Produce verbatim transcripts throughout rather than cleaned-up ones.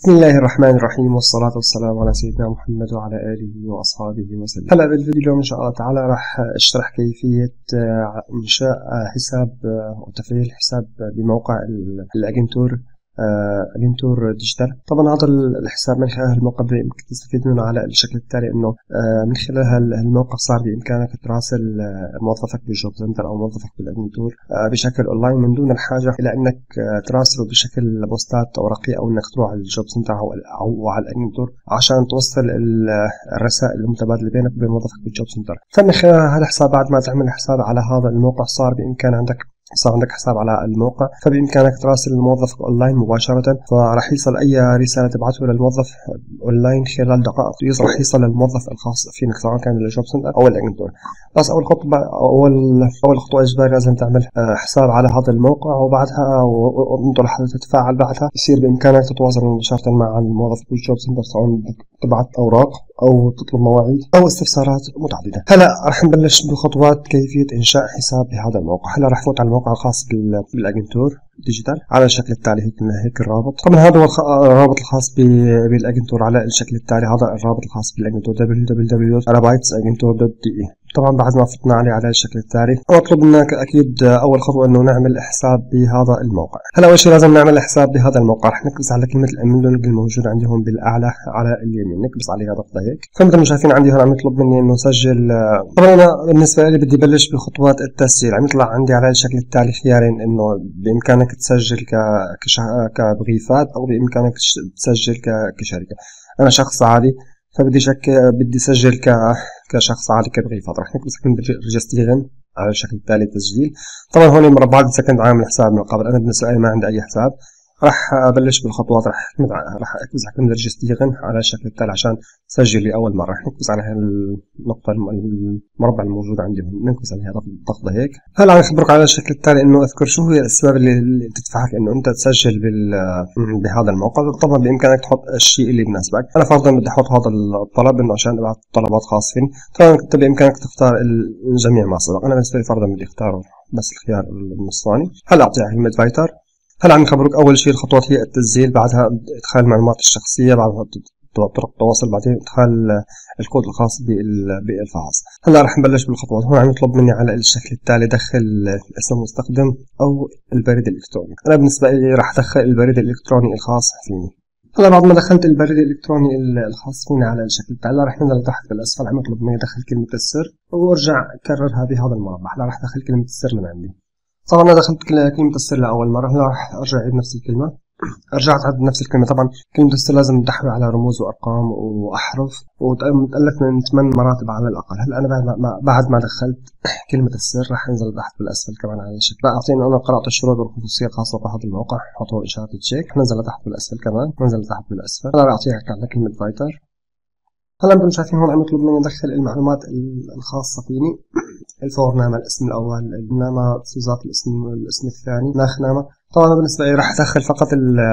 بسم الله الرحمن الرحيم، والصلاة والسلام على سيدنا محمد وعلى آله وأصحابه وسلم. هلا بالفيديو اليوم إن شاء الله تعالى راح أشرح كيفية إنشاء حساب وتفعيل حساب بموقع الأجنتور أجنتور ديجيتال. طبعا هذا الحساب من خلال الموقع بإمكانك تستفيد منه على الشكل التالي، إنه من خلال الموقع صار بإمكانك تراسل موظفك بالجوب سنتر أو موظفك بالأجنتور بشكل أونلاين من دون الحاجة إلى إنك تراسله بشكل بوستات ورقية أو إنك تروح على الجوب سنتر أو على الأجنتور عشان توصل الرسائل المتبادلة بينك وبين موظفك بالجوب سنتر. فمن خلال هذا الحساب بعد ما تعمل حساب على هذا الموقع صار بإمكان عندك صار عندك حساب على الموقع، فبإمكانك تراسل موظفك أونلاين مباشرة، فراح يصل أي رسالة تبعته للموظف أونلاين خلال دقائق راح يصل للموظف الخاص فيك سواء كان الجوب سنتر أو الأجنتور. بس أول خطوة أول أول خطوة إجباري لازم تعمل حساب على هذا الموقع، وبعدها وأنت راح تتفاعل بعدها يصير بإمكانك تتواصل مباشرة مع الموظف بالجوب سنتر سواء تبعت أوراق أو تطلب مواعيد أو استفسارات متعددة. هلا راح نبلش بخطوات كيفية إنشاء حساب بهذا الموقع. هلا راح فوت على الموقع الخاص بالأجنتور ديجيتال على الشكل التالي، هيك هيك الرابط. طبعا هذا هو الرابط الخاص بالأجنتور على الشكل التالي، هذا الرابط الخاص بالأجنتور دبليو دبليو دبليو دوت arabytes agentur دوت دي إي. طبعا بعد ما فتنا عليه على الشكل التالي اطلب منك اكيد اول خطوه انه نعمل حساب بهذا الموقع. هلا اول شيء لازم نعمل حساب بهذا الموقع، رح نكبس على كلمه الامن الموجوده عندي هون بالاعلى على اليمين، نكبس عليها ضغطه هيك. فمثل ما شايفين عندي هون عم يطلب مني انه اسجل. طبعا انا بالنسبه لي بدي بلش بخطوات التسجيل، عم يطلع عندي على الشكل التالي خيارين، انه بامكانك تسجل ك كبغيفات او بامكانك تسجل كشركه. انا شخص عادي فبدي شك بدي اسجل ك كشخص عادي كبغيفات، راح نكبس كلمة ريجستريشن على الشكل التالي تسجيل. طبعا هون مربعات سكند عامل حساب من قبل، انا بالنسبه لي ما عندي اي حساب. راح ابلش بالخطوات، راح راح اكبس على كلمة ريجستريشن على الشكل التالي عشان اسجل لي اول مره. راح نكبس على النقطه المربع الموجود عندي هون، نكبس عليها ضغطه هيك. هلا عم اخبرك على الشكل التالي انه اذكر شو هي الاسباب اللي, اللي تدفعك انه انت تسجل بال بهذا الموقع. طبعا بامكانك تحط الشيء اللي بيناسبك. انا فرضا بدي احط هذا الطلب انه عشان ابعث طلبات خاص فيني. طبعا انت بامكانك تختار الجميع ما سبق، انا بالنسبه لي فرضا بدي اختاره بس الخيار النصاني. هلا اعطيها كلمه فايتر. هلا عم نخبرك اول شيء الخطوات هي التسجيل، بعدها ادخال المعلومات الشخصيه، بعدها طرق التواصل، بعدين ادخال الكود الخاص بالفحص. هلا رح نبلش بالخطوات. هون عم يطلب مني على الشكل التالي دخل اسم المستخدم او البريد الالكتروني. انا بالنسبه لي رح ادخل البريد الالكتروني الخاص فيني. هلا بعد ما دخلت البريد الالكتروني الخاص فينا على الشكل التالي رح ننزل تحت بالاسفل، عم يطلب مني ادخل كلمه السر وارجع اكررها بهذا المربع. هلا رح ادخل كلمه السر من عندي. طبعا انا دخلت كلمة السر لأول مرة، هلا راح ارجع اعيد نفس الكلمة. رجعت اعيد نفس الكلمة. طبعا كلمة السر لازم تحوي على رموز وارقام واحرف ومتألف من ثمان مراتب على الاقل. هلا انا بعد ما بعد ما دخلت كلمة السر راح انزل تحت بالاسفل كمان على الشكل. اعطيني انا قرأت الشروط والخصوصية الخاصة بهذا الموقع، حطوا اشارة تشيك، ننزل تحت بالاسفل كمان، ننزل تحت بالاسفل. هلا بعطيها على كلمة فايتر. هلا انتم شايفين هون عم يطلب مني ادخل المعلومات الخاصة فيني، الفور نامة، الاسم الاول، النامة صيغة الاسم الاسم الثاني، ناخ نامة. طبعا بالنسبة لي راح ادخل فقط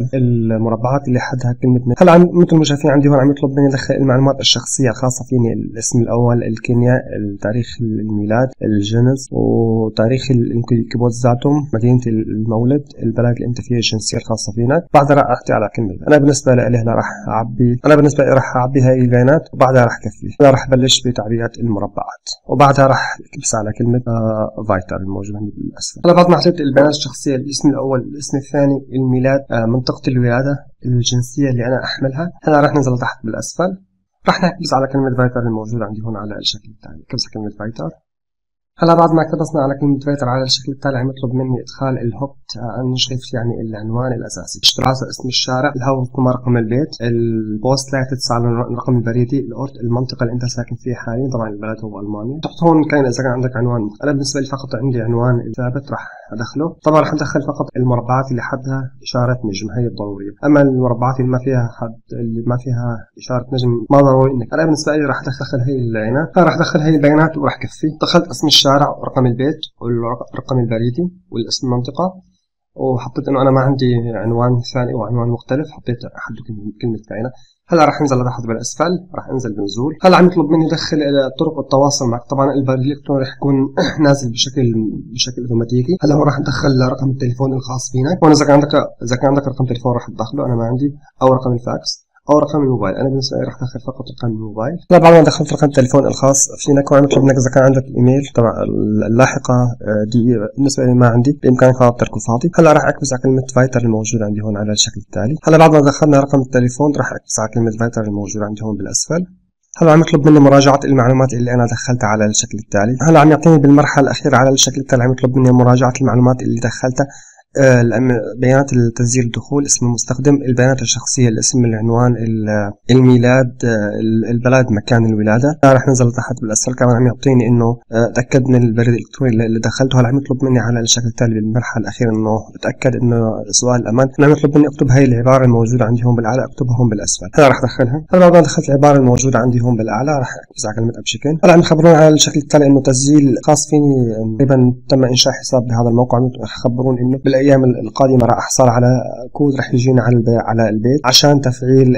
المربعات اللي حدها كلمة. هلا مثل ما شايفين عندي هون عم يطلب مني ادخل المعلومات الشخصية الخاصة فيني، الاسم الاول، الكينيا، تاريخ الميلاد، الجنس، وتاريخ الانكيبوت ذاتهم، مدينة المولد، البلد اللي انت فيها، الجنسية الخاصة فينك. بعدها راح احكي على كلمة. انا بالنسبة لي هلا راح اعبي انا بالنسبة لي راح اعبي هاي البيانات وبعدها راح كفي. هلا راح ابلش بتعبئة المربعات وبعدها راح اكبس على كلمة فايتر الموجودة عندي بالاسفل. هلا بعد ما حطيت البيانات الشخصية، الاسم الاول، الاسم الثاني، الميلاد، منطقة الولادة، الجنسية اللي أنا أحملها. هلا راح ننزل تحت بالأسفل، راح نكبس على كلمة فايتر الموجودة عندي هون على الشكل التالي، كبس كلمة فايتر. هلا بعد ما كبسنا على كلمة فايتر على الشكل التالي عم يطلب مني إدخال الهوبت انشريفت، يعني العنوان الأساسي، اشتراك اسم الشارع، الهوى رقم البيت، البوست لا تدفع الرقم البريدي، الأورت المنطقة اللي أنت ساكن فيها حاليا، طبعا البلد هو ألمانيا. تحط هون كاين إذا كان عندك عنوان. أنا بالنسبة لي فقط عندي عنوان ثابت راح أدخله. طبعا راح أدخل فقط المربعات اللي حدها إشارة نجم، هي الضرورية. أما المربعات اللي ما فيها حد اللي ما فيها إشارة نجم ما ضروري إنك. أنا بالنسبة لي راح أدخل هي البيانات، راح أدخل هي البيانات وراح كفي. دخلت اسم الشارع ورقم البيت والرقم البريدي والاسم المنطقة وحطيت انه انا ما عندي عنوان ثاني او عنوان مختلف، حطيت حده كلمه بيانات. هلا راح انزل لتحت بالاسفل، راح انزل بنزول. هلا عم يطلب مني ادخل طرق التواصل معك. طبعا البريد الالكتروني راح يكون نازل بشكل بشكل اوتوماتيكي. هلا هو راح ندخل رقم التليفون الخاص فينك، هون اذا كان عندك اذا كان عندك رقم تليفون راح تدخله، انا ما عندي، او رقم الفاكس او رقم الموبايل. انا بالنسبه لي راح ادخل فقط رقم الموبايل. هلا بعد ما دخلت رقم التليفون الخاص فينك وعم يطلب منك اذا كان عندك الايميل تبع اللاحقه دي، بالنسبه لي ما عندي، بامكانك فقط تركه فاضي. هلا راح اكبس على كلمه فايتر الموجوده عندي هون على الشكل التالي. هلا بعد ما دخلنا رقم التليفون راح اكبس على كلمه فايتر الموجوده عندي هون بالاسفل. هلا عم يطلب مني مراجعه المعلومات اللي انا دخلتها على الشكل التالي. هلا عم يعطيني بالمرحله الاخيره على الشكل التالي، عم يطلب مني مراجعه المعلومات اللي دخلتها، بيانات التسجيل الدخول، اسم المستخدم، البيانات الشخصية، الاسم، العنوان، الميلاد، البلد، مكان الولادة. راح ننزل تحت بالأسفل. كمان عم يعطيني إنه تأكد من البريد الإلكتروني اللي دخلته. هلا عم يطلب مني على الشكل التالي بالمرحلة الأخيرة إنه أتأكد إنه سؤال الأمان. عم يطلب مني أكتب هاي العبارة الموجودة عندي هون بالأعلى، أكتبها هون بالأسفل. هلا راح أدخلها. هلا بعد ما دخلت العبارة الموجودة عندي هون بالأعلى راح أكبس على كلمة أبشكن. هلا عم يخبروني على الشكل التالي إنه تسجيل خاص فيني، تقريبا تم إنشاء حساب بهذا الموقع. راح يخبرون إنه بالأيام القادمة راح أحصل على كود راح يجينا على على البيت عشان تفعيل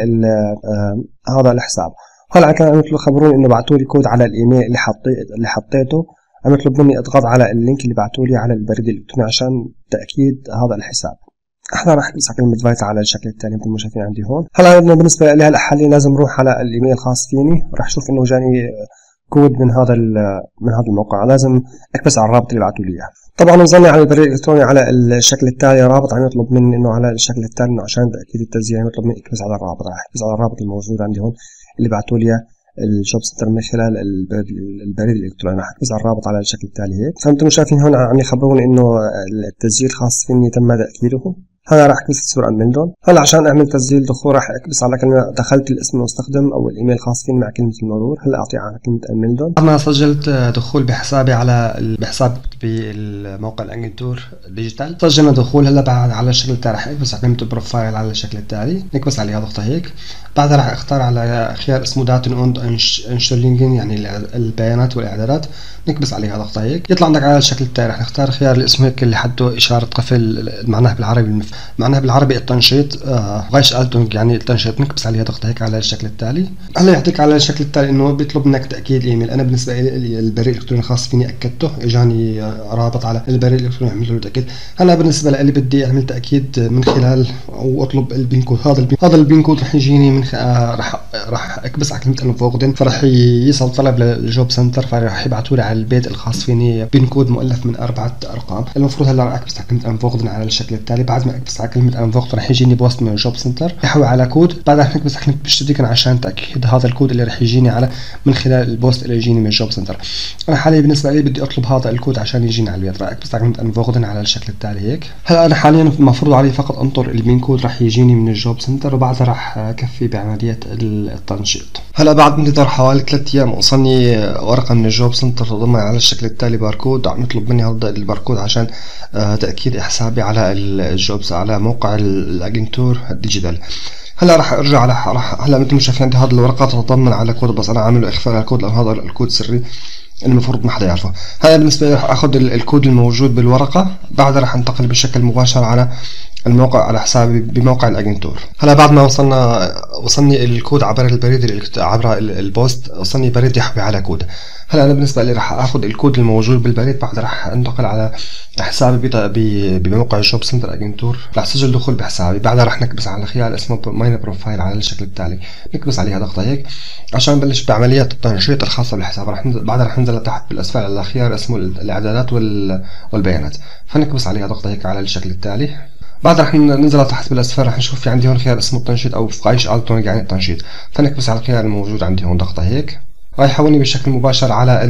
آه هذا الحساب. هلا كانوا عم يخبروني انه بعثوا لي كود على الايميل اللي حطيت اللي حطيته. عم يطلب مني اضغط على اللينك اللي بعثوا لي على البريد الالكتروني عشان تاكيد هذا الحساب. احنا راح نكبس على كلمه فايتر على الشكل الثاني مثل ما شايفين عندي هون. هلا بالنسبه لي هلا حاليا لازم اروح على الايميل الخاص فيني، راح اشوف انه جاني كود من هذا من هذا الموقع، لازم اكبس على الرابط اللي بعثوا لي اياه. طبعا وصلني على البريد الالكتروني على الشكل التالي، رابط عم يطلب مني انه على الشكل التالي انه عشان تاكيد التسجيل عم يطلب مني اكبس على الرابط. راح اكبس على الرابط الموجود عندي هون اللي بعثوا لي الجوب سنتر من خلال البريد الالكتروني. راح اكبس على الرابط على الشكل التالي هيك. فانتم شايفين هون عم يخبروني انه التسجيل الخاص فيني تم تاكيده. هلا راح اكبس الصورة الميلدون. هلا عشان اعمل تسجيل دخول راح اكبس على كلمة دخلت الاسم المستخدم او الايميل الخاص فيني مع كلمة المرور. هلا اعطي على كلمة الميلدون. انا سجلت دخول بحسابي على بحساب بالموقع الاجنتور ديجيتال، سجلنا دخول. هلا بعد على الشكل التالي راح اكبس على كلمة بروفايل على الشكل التالي، نكبس عليها ضغطة هيك. بعدها راح اختار على خيار اسمه داتن اون انشتلينجن يعني البيانات والاعدادات، نكبس عليها ضغطة هيك. يطلع عندك على الشكل التالي راح نختار خيار اللي اسمه هيك اللي حده اشارة قفل، معناها بالعربي معناها بالعربي التنشيط، آه غايش التونج يعني التنشيط، نكبس عليها ضغطة هيك على الشكل التالي. هلا يعطيك على الشكل التالي انه بيطلب منك تاكيد الايميل. انا بالنسبه لي البريد الالكتروني الخاص فيني اكدته، اجاني رابط على البريد الالكتروني عملت له تاكيد. هلا بالنسبه لي بدي اعمل تاكيد من خلال او اطلب البين كود. هذا البين هذا البين كود رح يجيني من خ... آه راح راح اكبس على كلمه انفوغدن، فرح يصل طلب للجوب سنتر، فرح يبعثوا لي على البيت الخاص فيني بين كود مؤلف من اربعه ارقام. المفروض هلا راح اكبس على كلمه انفوغدن على الشكل التالي. بعد ما اكبس على كلمه انفوغدن رح يجيني بوست من الجوب سنتر يحوي على كود. بعدها رح نكبس على كلمه بشتريكن عشان تاكيد هذا الكود اللي رح يجيني على من خلال البوست اللي يجيني من الجوب سنتر. انا حاليا بالنسبه لي بدي اطلب هذا الكود عشان يجيني على البيت، راح اكبس على كلمه انفوغدن على الشكل التالي هيك. هلا انا حاليا المفروض علي فقط انطر البين كود رح يجيني من الجوب سنتر، وبعدها راح اكفي بعمليه التنشيط. هلا بعد انتظار حوالي ثلاث ايام وصلني ورقه من الجوب سنتر تضمن على الشكل التالي باركود. عم يطلب مني هذا الباركود عشان تاكيد حسابي على الجوبس على موقع الاجنتور ديجيتال. هلا راح ارجع على راح هلا مثل ما شايفين عندي هذه الورقه تتضمن على كود، بس انا عامل اخفاء على الكود لان هذا الكود سري المفروض ما حدا يعرفه. هلا بالنسبه لي راح اخذ الكود الموجود بالورقه، بعدها راح انتقل بشكل مباشر على الموقع على حسابي بموقع الاجنتور. هلا بعد ما وصلنا وصلني الكود عبر البريد عبر البوست، وصلني بريد يحوي على كود. هلا انا بالنسبه لي راح اخذ الكود الموجود بالبريد، بعدها راح انتقل على حسابي بموقع الجوب سنتر اجنتور، راح اسجل دخول بحسابي. بعدها راح نكبس على خيار اسمه ماين بروفايل على الشكل التالي، نكبس عليها ضغطه هيك عشان نبلش بعمليه التنشيط الخاصه بالحساب. راح بعدها راح ننزل لتحت بالاسفل على خيار اسمه الاعدادات والبيانات، فنكبس عليها ضغطه هيك على الشكل التالي. بعد رح ننزل تحت بالاسفل رح نشوف في عندي هون خيار اسمه التنشيط او فقايش التونج يعني التنشيط، فنكبس على الخيار الموجود عندي هون ضغطه هيك، راح يحولني بشكل مباشر على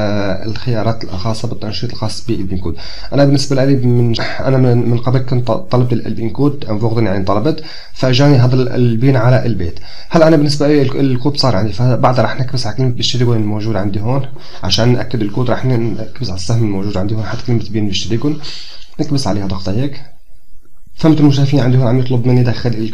الخيارات الخاصه بالتنشيط الخاص بالبين كود. انا بالنسبه لي من انا من قبل كنت طلبت البين كود انفوغدن يعني طلبت، فاجاني هذا البين على البيت. هلا انا بالنسبه لي الكود صار عندي، فبعدها رح نكبس على كلمه بشتريكم الموجود عندي هون عشان ناكد الكود. رح نكبس على السهم الموجود عندي هون حتى كلمه بين بشتريكم، نكبس عليها ضغطه هيك. فهمتوا مو شايفين عندي هون عم يطلب مني دخل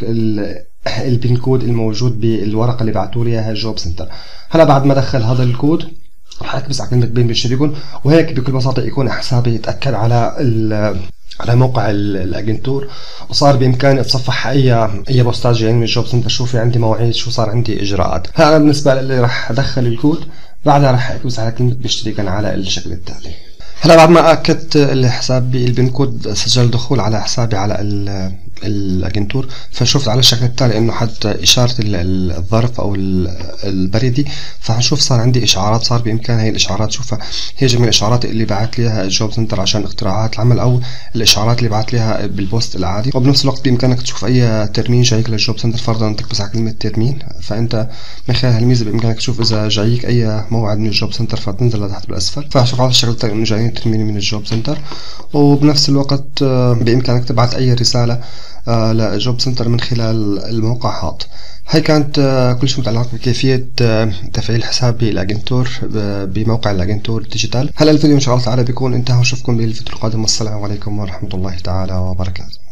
البين كود الموجود بالورقه اللي بعثوا لي اياها الجوب سنتر. هلا بعد ما دخل هذا الكود راح اكبس على كلمه بين بشتريكم، وهيك بكل بساطه يكون حسابي يتاكد على على موقع الاجنتور، وصار بامكاني اتصفح اي اي بوستات جايين من الجوب سنتر، شو في عندي مواعيد، شو صار عندي اجراءات. هلا بالنسبه لي راح ادخل الكود، بعدها راح ادوس على كلمه باشتري على الشكل التالي. هلا بعد ما اكدت الحساب بالبن كود سجل دخول على حسابي على الاجنتور، فشفت على الشكل التالي انه حتى اشاره الظرف او البريدي، فهنشوف صار عندي اشعارات، صار بامكان هي الاشعارات شوفها، هي جميع الاشعارات اللي بعت لي اياها الجوب سنتر عشان اقتراعات العمل، او الاشعارات اللي بعت لي اياها بالبوست العادي. وبنفس الوقت بامكانك تشوف اي ترمين جايك للجوب سنتر، فرضا تكبس على كلمه ترمين، فانت من خلال هالميزه بامكانك تشوف اذا جايك اي موعد من الجوب سنتر، فتنزل لتحت بالاسفل، فشوف على الشكل التالي انه جايين ترمين من الجوب سنتر. وبنفس الوقت بامكانك تبعت اي رساله لجوب سنتر من خلال الموقع هذا. هاي كانت كل شيء متعلق بكيفية تفعيل حساب بالاجنتور بموقع الاجنتور ديجيتال. هلا الفيديو ان شاء الله تعالى بيكون انتهى، واشوفكم بالفيديو القادم، والسلام عليكم ورحمة الله تعالى وبركاته.